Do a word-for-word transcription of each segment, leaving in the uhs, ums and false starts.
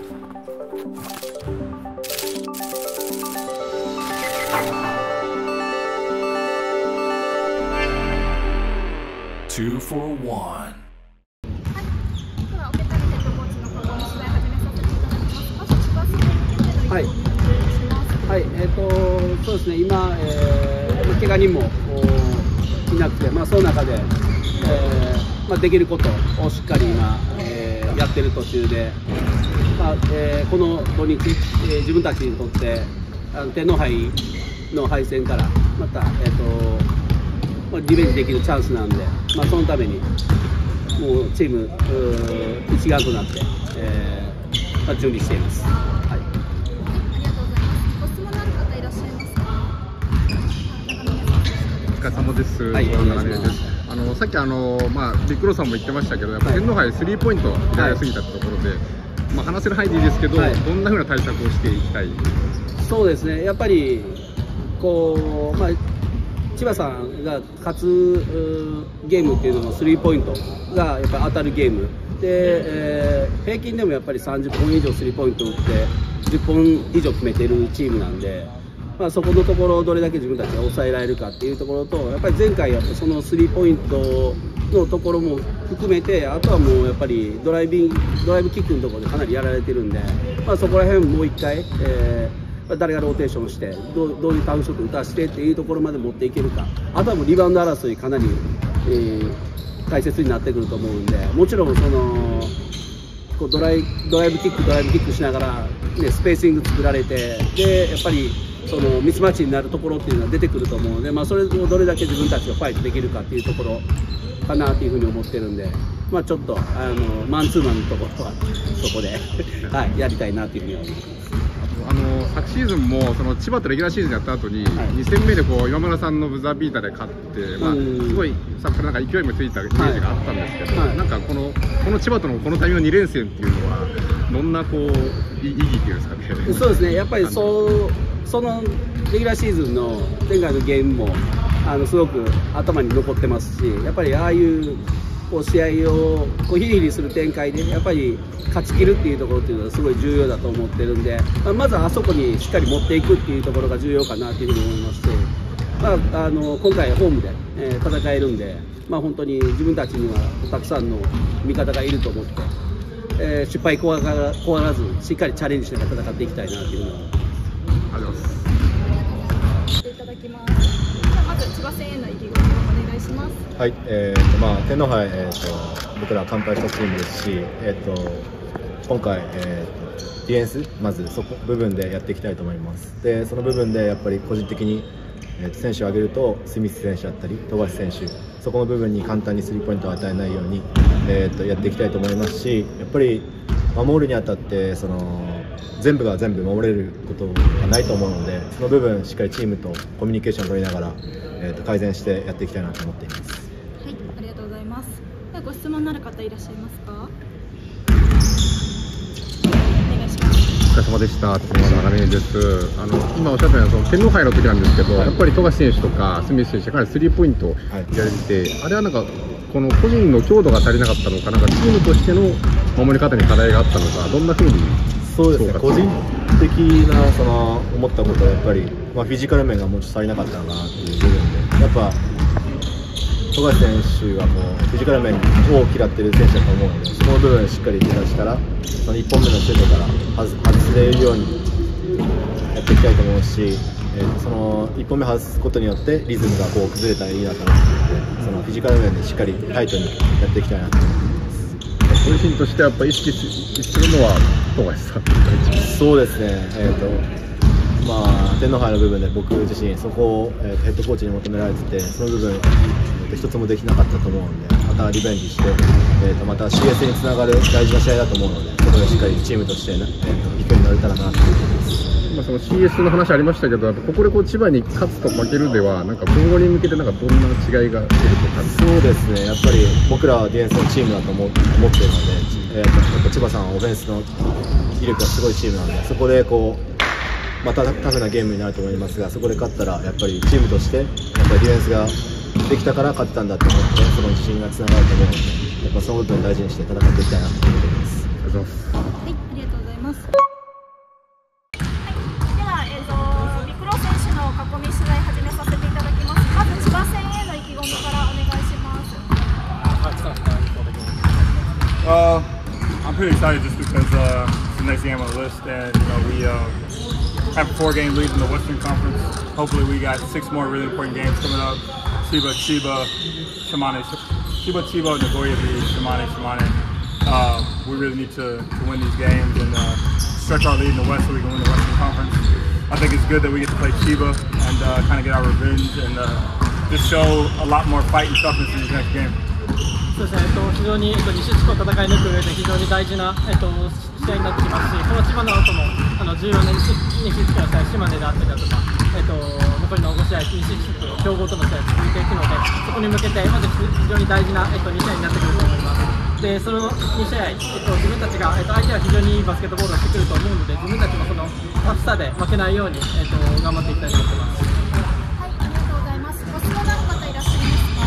Two for one. はい、はい、えっ、ー、と、そうですね、今、えー、怪我人もいなくて、まあ、その中で、えーまあ、できることをしっかり今、えー、やってる途中で、まあえー、この土日、えー、自分たちにとってあの天皇杯の敗戦からまた、えーとまあ、リベンジできるチャンスなんで、まあ、そのためにもうチーム一丸となって、えーまあ、準備しています。はい、 お疲れ様です。 はい、お願いします。 あのさっきあのまあビッグローさんも言ってましたけど、やっぱ天皇杯スリーポイント狙いすぎたってところで、はい、まあ話せる範囲でいいですけど、はい、どんな風な対策をしていきたい？ そうですね。やっぱりこうまあ千葉さんが勝つゲームっていうのもスリーポイントがやっぱり当たるゲームで、えー、平均でもやっぱりさんじゅっぽん以上スリーポイント打ってじゅっぽん以上決めてるチームなんで。まあそこのところをどれだけ自分たちが抑えられるかっていうところと、やっぱり前回やっぱそのスリーポイントのところも含めて、あとはもうやっぱりドライビングドライブキックのところでかなりやられてるんで、まあ、そこら辺もう一回、えー、誰がローテーションしてどうどういうタウンショット打たしてっていうところまで持っていけるか、あとはもうリバウンド争いかなり、えー、大切になってくると思うんで、もちろんそのこうドライドライブキックドライブキックしながら、ね、スペーシング作られて、でやっぱりそのミスマッチになるところっていうのは出てくると思うので、まあ、それをどれだけ自分たちがファイトできるかっていうところかなというふうに思ってるんで、まあ、ちょっとあのマンツーマンのところはそこで、はい、やりたいなというふうに思います。 あの昨シーズンもその千葉とレギュラーシーズンやった後に、はい、に戦目でこう今村さんのブザービーターで勝って、まあ、すごいさっきからなんか勢いもついたイメージがあったんですけど、はいはい、なんかこのこの千葉とのこのタイミングのに連戦っていうのはどんなこう意義っていうんですかね。 そうですね、やっぱりそうそのレギュラーシーズンの前回のゲームもあのすごく頭に残ってますし、やっぱりああいうこう試合をこうヒリヒリする展開でやっぱり勝ち切るっていうところっていうのはすごい重要だと思ってるんで、まあ、まずあそこにしっかり持っていくっていうところが重要かなというふうに思いますし、まあ、あの今回ホームで、えー、戦えるんで、まあ、本当に自分たちにはたくさんの味方がいると思って、えー、失敗怖がら怖がらずしっかりチャレンジしながら戦っていきたいなというふうに思います。 ありがとうございます。 いただきます。じゃあまず千葉戦への意気込みをお願いします。 はい、えーとまあ、天皇杯、えーと僕らは完敗したチームですし、えーと今回、えーとディフェンスまずそこ部分でやっていきたいと思います。でその部分でやっぱり個人的に、えーと選手を挙げるとスミス選手だったり富樫選手、そこの部分に簡単にスリーポイントを与えないように、えーとやっていきたいと思いますし、やっぱり守るにあたってその全部が全部守れることはないと思うので、その部分しっかりチームとコミュニケーションを取りながら、えー、と改善してやっていきたいなと思っています。 はい、ありがとうございます。ではご質問のある方いらっしゃいますか？お願いします。 お疲れ様でした。長年です。あの今おっしゃったようなその天皇杯の時なんですけど、はい、やっぱり富樫選手とかスミス選手かなりスリーポイントやられて、はい、あれはなんかこの個人の強度が足りなかったのか、なんかチームとしての守り方に課題があったのか、どんな風に？ そうですね、個人的なその思ったことはやっぱり、まあ、フィジカル面がもうちょっと足りなかったのかなっていう部分で、やっぱ富樫選手はもうフィジカル面を嫌ってる選手だと思うので、その部分しっかり出したらそのいっぽんめのシュートから外外れるようにやっていきたいと思うし、えー、そのいっぽんめ外すことによってリズムがこう崩れたらいいなと思っていて、そのフィジカル面でしっかりタイトにやっていきたいなと思っています。 ご自身としてはやっぱり意識するのは富樫さんそうですね、えーとまあ、天皇杯の部分で僕自身そこを、えー、ヘッドコーチに求められてて、その部分、えー、と一つもできなかったと思うので、またリベンジして、えー、とまた シーエス につながる大事な試合だと思うので、そこでしっかりチームとして、ねえー、勢いに乗れたらなと思います。 まあその シーエス の話ありましたけど、ここでこう千葉に勝つと負けるではなんか今後に向けてなんかどんな違いが出るとか。 そうですね、やっぱり僕らはディフェンスのチームだと思思っているので、えー、やっぱ千葉さんはオフェンスの威力がすごいチームなので、そこでこうまたタフなゲームになると思いますが、そこで勝ったらやっぱりチームとしてやっぱりディフェンスができたから勝ったんだと思って、その自信がつながると思うので、やっぱその部分を大事にして戦っていきたいなと思っています。 ありがとうございます。 はい、ありがとうございます。 ます。はい、では、えー、とビクロ選手の囲み取材始めさせていただきます。まず千葉戦への意気込みからお願いします。 Uh, I'm pretty excited just because uh, it's the next game on the list, and you know we uh, have a four-game lead in the Western Conference. Hopefully, we got six more really important games coming up. Chiba, Chiba, Shimane, Chiba, Chiba, Nagoya V, Shimane, Shimane. Uh, we really need to, to win these games and uh, stretch our lead in the West so we can win the Western Conference. I think it's good that we get to play Chiba and uh, kind of get our revenge and uh, just show a lot more fight and toughness in this next game. そうですね、えっと、非常に、えっと、西地区を戦い抜く上で非常に大事な、えっと、試合になってきますし、この千葉の後もあの重要な西地区の試合、島根であったりだとか、えっと、残りのご試合、西地区強豪との試合続いていくので、そこに向けてまず非常に大事な、えっと、に試合になってくると思います。で、そのに試合、えっと、自分たちが、えっと、相手は非常にいいバスケットボールをしてくると思うので、自分たちもそのタフさで負けないように、えっと、頑張っていきたいと思ってます。 はい、ありがとうございます。ご質問のある方いらっしゃいますか？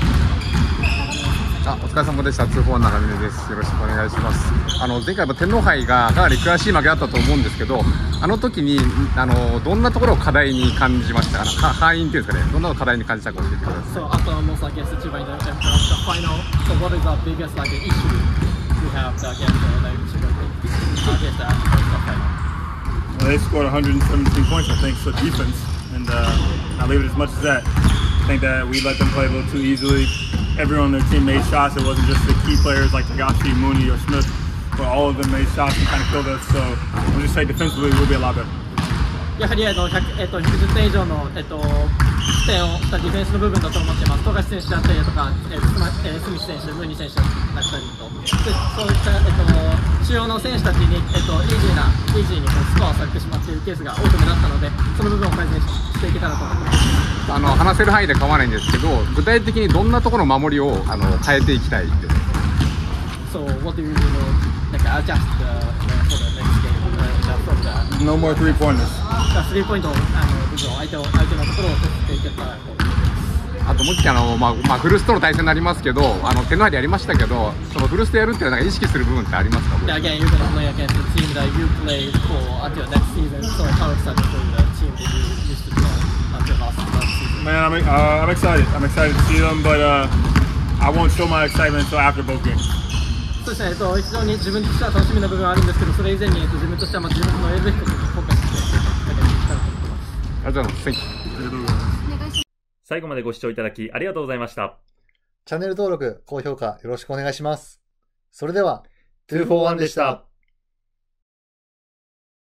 あ、お疲れ様でした。ツーフォー長峰です。よろしくお願いします。あの前回も天皇杯がかなり悔しい負けだったと思うんですけど、あの時にあのどんなところを課題に感じましたか？敗因っていうんですかね。どんな課題に感じたか教えてください。 So after almost like against Chiba in the, the final, so what is the biggest like issue you have against the Chiba against the final? Well, they scored one hundred seventeen points, I think, so defense, and uh, I'll leave it as much as that. I think that we let them play a little too easily. Everyone on their team made shots. It wasn't just the key players like Tagashi, Mooney, or Smith, but all of them made shots and kind of killed us. So I'll just say defensively we'll be a lot better. やはりあのひゃく、えっと、ひゃくじゅってん以上の、えっと、失点をしたディフェンスの部分だと思っています。富樫選手だったりだとか、えースマえー、スミス選手、ムーニー選手だったりと、でそういった、えっと、主要の選手たちに、えっと、イージーな、イージーにこうスコアをされてしまっているケースが多く目立ったので、その部分を改善していけたらと思っています。 あの話せる範囲で構わないんですけど、具体的にどんなところの守りをあの変えていきたいです。 So what do you do like adjust the, for the next game uh, from the No more three pointers. スリーポイントのあの部分を相手を相手のところを取っていけたら。 あともう一回あの、まあまあ、フルスとの対戦になりますけど、あの天皇杯でやりましたけど、そのフルスとやるっていうのはなんか意識する部分ってありますか？ Yeah, again, you're gonna play against the team that you played for until next season. So how excited for the team that you used to play until last, last season? Man, I'm, uh, I'm excited. I'm excited to see them, but uh, I won't show my excitement until after both games. そうですね、えっと、非常に自分としては楽しみな部分はあるんですけど、それ以前に、えっと、自分としてはまあ自分のやるべきことにフォーカスして戦っていきたいと思ってます。 ありがとうございます。Thank you。 最後までご視聴いただきありがとうございました。 チャンネル登録、高評価よろしくお願いします。それでは、ツーフォーワンでした。